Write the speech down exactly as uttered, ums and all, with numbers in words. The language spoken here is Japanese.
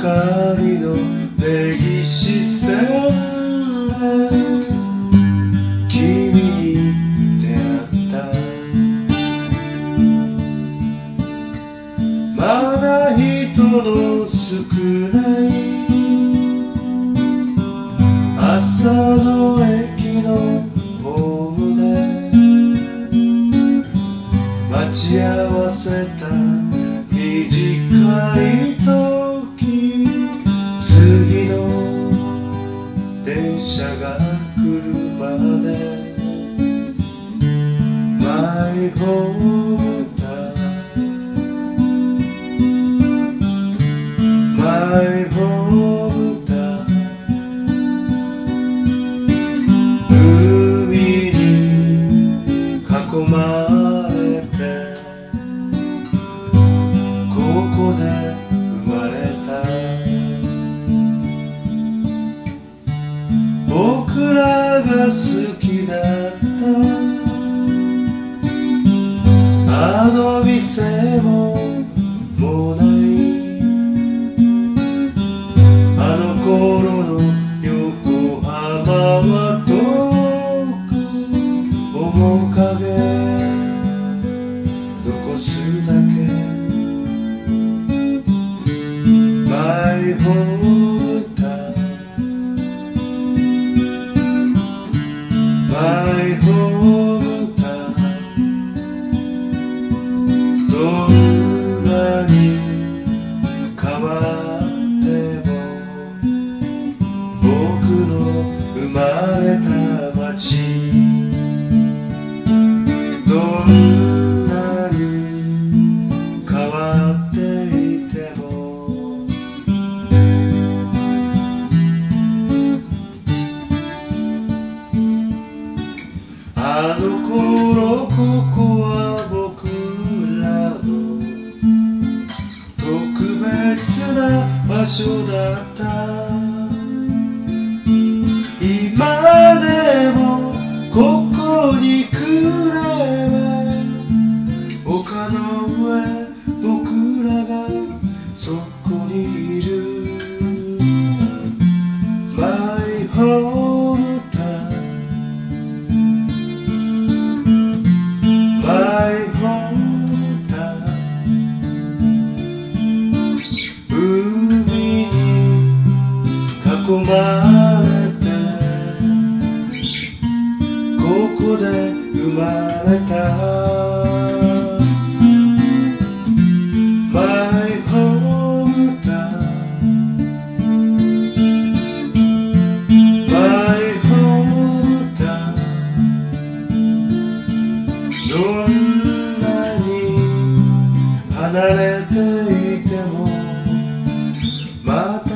かりの根岸線で君に出会ったまだ人の少ない朝の駅のホームで待ち合わせた短い時次の電車が来るまでマイホームだマイホームだ海に囲まれてここで生まれた僕らが好きだったあの店ももうないあの頃の横浜は遠く面影残すだけマイホームだマイホームだどんなに変わっても僕の生まれた街どんなに変わっていてもあの頃ここは僕らの特別な場所だった今でもここに来れば丘の上僕らがそこにいるマイホームだマイホームだ海に囲まれてここで生まれたマイホームだマイホームだどんなに離れていてもまた